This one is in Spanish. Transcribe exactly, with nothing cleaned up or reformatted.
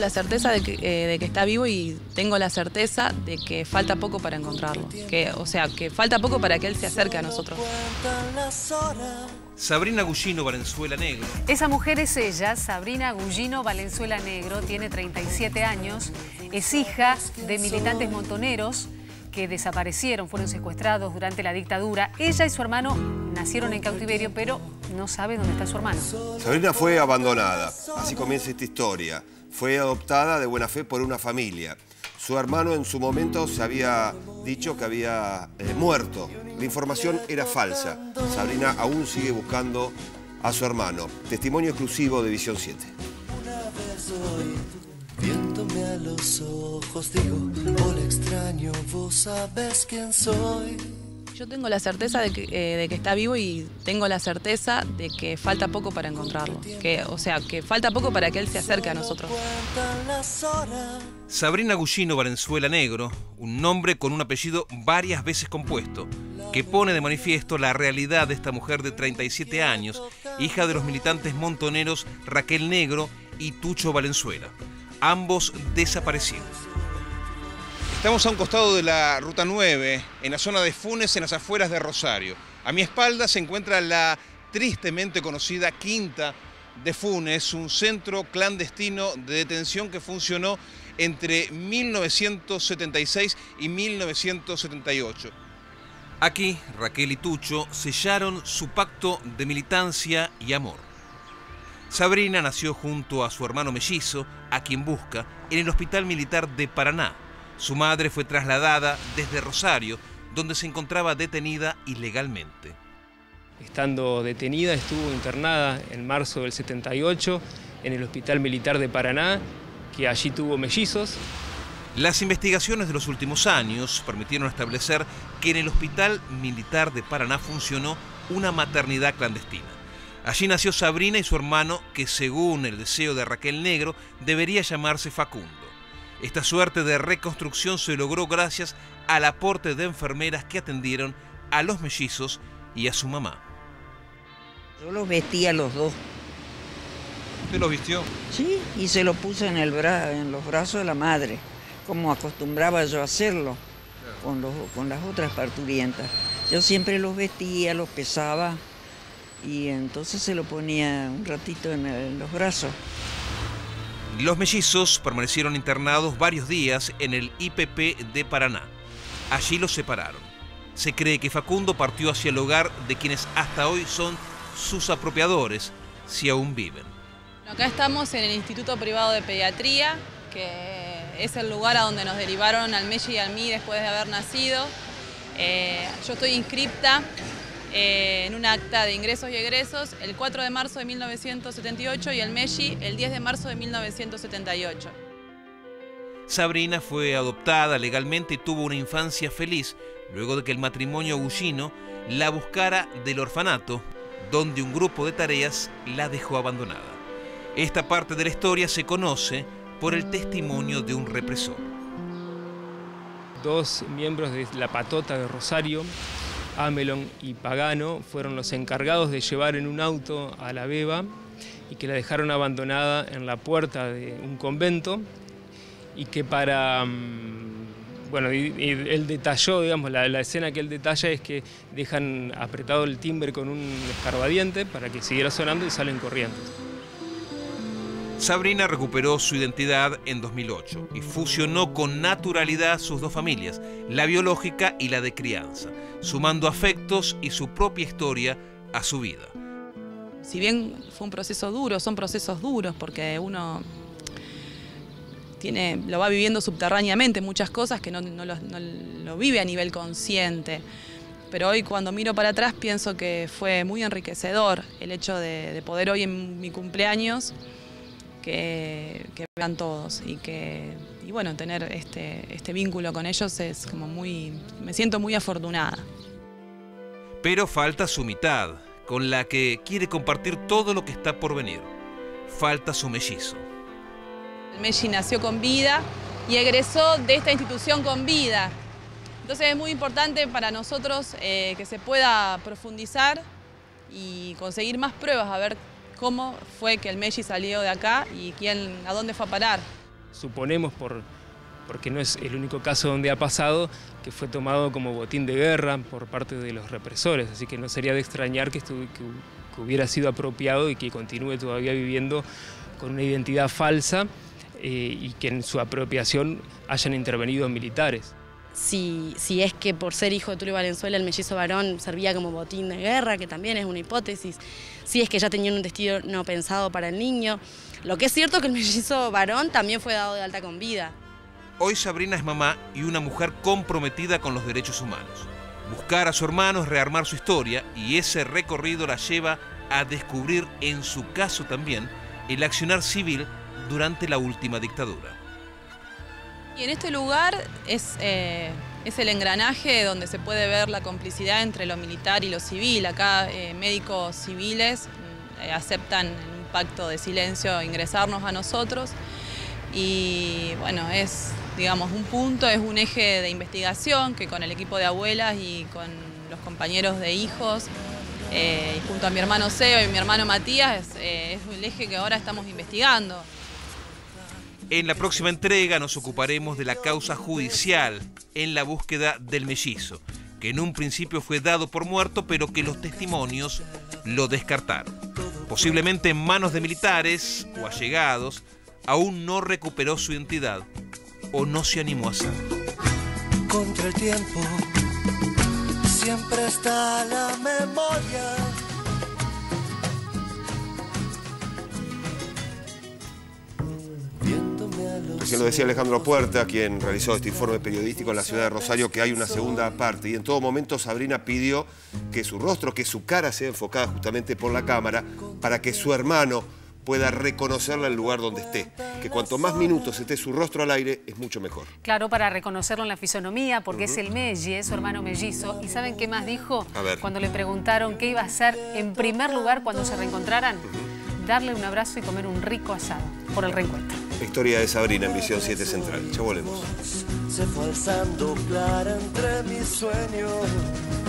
la certeza de que, eh, de que está vivo y tengo la certeza de que falta poco para encontrarlo. Que, o sea, que falta poco para que él se acerque a nosotros. Sabrina Gugino Valenzuela Negro. Esa mujer es ella, Sabrina Gugino Valenzuela Negro, tiene treinta y siete años, es hija de militantes montoneros que desaparecieron, fueron secuestrados durante la dictadura. Ella y su hermano nacieron en cautiverio, pero no sabe dónde está su hermano. Sabrina fue abandonada, así comienza esta historia. Fue adoptada de buena fe por una familia. Su hermano en su momento se había dicho que había eh, muerto. La información era falsa. Sabrina aún sigue buscando a su hermano. Testimonio exclusivo de Visión siete. Viéndome a los ojos digo, hola extraño, vos sabés quién soy. Yo tengo la certeza de que, eh, de que está vivo y tengo la certeza de que falta poco para encontrarlo. Que, o sea, que falta poco para que él se acerque a nosotros. Sabrina Gugino Valenzuela Negro, un nombre con un apellido varias veces compuesto, que pone de manifiesto la realidad de esta mujer de treinta y siete años, hija de los militantes montoneros Raquel Negro y Tucho Valenzuela, ambos desaparecidos. Estamos a un costado de la Ruta nueve, en la zona de Funes, en las afueras de Rosario. A mi espalda se encuentra la tristemente conocida Quinta de Funes, un centro clandestino de detención que funcionó entre mil novecientos setenta y seis y mil novecientos setenta y ocho. Aquí, Raquel y Tucho sellaron su pacto de militancia y amor. Sabrina nació junto a su hermano mellizo, a quien busca, en el Hospital Militar de Paraná. Su madre fue trasladada desde Rosario, donde se encontraba detenida ilegalmente. Estando detenida, estuvo internada en marzo del setenta y ocho en el Hospital Militar de Paraná, que allí tuvo mellizos. Las investigaciones de los últimos años permitieron establecer que en el Hospital Militar de Paraná funcionó una maternidad clandestina. Allí nació Sabrina y su hermano, que según el deseo de Raquel Negro, debería llamarse Facundo. Esta suerte de reconstrucción se logró gracias al aporte de enfermeras que atendieron a los mellizos y a su mamá. Yo los vestía a los dos. ¿Usted los vistió? Sí, y se lo puse en, el bra en los brazos de la madre, como acostumbraba yo a hacerlo con, los, con las otras parturientas. Yo siempre los vestía, los pesaba y entonces se lo ponía un ratito en, el, en los brazos. Los mellizos permanecieron internados varios días en el I P P de Paraná. Allí los separaron. Se cree que Facundo partió hacia el hogar de quienes hasta hoy son sus apropiadores, si aún viven. Acá estamos en el Instituto Privado de Pediatría, que es el lugar a donde nos derivaron al Melli y a mí después de haber nacido. Eh, yo estoy inscripta eh, en un acta de ingresos y egresos el cuatro de marzo de mil novecientos setenta y ocho y el Melli el diez de marzo de mil novecientos setenta y ocho. Sabrina fue adoptada legalmente y tuvo una infancia feliz luego de que el matrimonio Gugino la buscara del orfanato, donde un grupo de tareas la dejó abandonada. Esta parte de la historia se conoce por el testimonio de un represor. Dos miembros de la patota de Rosario, Amelón y Pagano, fueron los encargados de llevar en un auto a la beba y que la dejaron abandonada en la puerta de un convento y que para... Bueno, y, y él detalló, digamos, la, la escena que él detalla es que dejan apretado el timbre con un escarbadiente para que siguiera sonando y salen corriendo. Sabrina recuperó su identidad en dos mil ocho y fusionó con naturalidad sus dos familias, la biológica y la de crianza, sumando afectos y su propia historia a su vida. Si bien fue un proceso duro, son procesos duros porque uno tiene, lo va viviendo subterráneamente, muchas cosas que no, no, lo, no lo vive a nivel consciente. Pero hoy cuando miro para atrás pienso que fue muy enriquecedor el hecho de, de poder hoy en mi cumpleaños que, que vean todos y que y bueno, tener este, este vínculo con ellos es como muy, me siento muy afortunada. Pero falta su mitad, con la que quiere compartir todo lo que está por venir. Falta su mellizo. El Melli nació con vida y egresó de esta institución con vida. Entonces es muy importante para nosotros eh, que se pueda profundizar y conseguir más pruebas a ver cómo fue que el Melli salió de acá y quién, a dónde fue a parar. suponemos, por, porque no es el único caso donde ha pasado, que fue tomado como botín de guerra por parte de los represores, así que no sería de extrañar que, estuvo, que, que hubiera sido apropiado y que continúe todavía viviendo con una identidad falsa eh, y que en su apropiación hayan intervenido militares. Si, si es que por ser hijo de Tulio Valenzuela el mellizo varón servía como botín de guerra, que también es una hipótesis, si es que ya tenían un destino no pensado para el niño. Lo que es cierto es que el mellizo varón también fue dado de alta con vida. Hoy Sabrina es mamá y una mujer comprometida con los derechos humanos. Buscar a su hermano es rearmar su historia y ese recorrido la lleva a descubrir, en su caso también, el accionar civil durante la última dictadura. Y en este lugar es, eh, es el engranaje donde se puede ver la complicidad entre lo militar y lo civil. Acá eh, médicos civiles eh, aceptan en un pacto de silencio ingresarnos a nosotros y bueno, es digamos un punto, es un eje de investigación que con el equipo de abuelas y con los compañeros de hijos eh, y junto a mi hermano Seo y mi hermano Matías eh, es el eje que ahora estamos investigando. En la próxima entrega nos ocuparemos de la causa judicial en la búsqueda del mellizo, que en un principio fue dado por muerto, pero que los testimonios lo descartaron. Posiblemente en manos de militares o allegados, aún no recuperó su identidad o no se animó a hacerlo. Contra el tiempo siempre está la memoria. Recién lo decía Alejandro Puerta, quien realizó este informe periodístico en la ciudad de Rosario, que hay una segunda parte. Y en todo momento Sabrina pidió que su rostro, que su cara sea enfocada justamente por la cámara, para que su hermano pueda reconocerla en el lugar donde esté. Que cuanto más minutos esté su rostro al aire, es mucho mejor. Claro, para reconocerlo en la fisonomía, porque uh-huh. es el Melli, es su hermano mellizo. ¿Y saben qué más dijo? A ver. Cuando le preguntaron qué iba a hacer en primer lugar cuando se reencontraran, uh-huh. darle un abrazo y comer un rico asado por el reencuentro. La historia de Sabrina en Visión siete Central. Ya volvemos. Se fue alzando clara entre mis sueños.